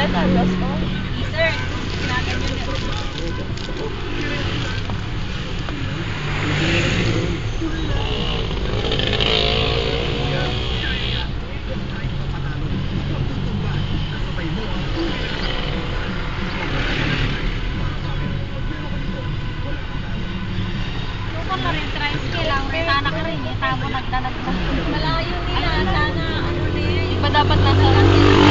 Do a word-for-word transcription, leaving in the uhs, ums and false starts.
Sir, sinabi nyo na rin, tricycle lang, retana ka rin, itamo nagdanag mo. Malayo nila, sana, ano rin. Iba dapat nasa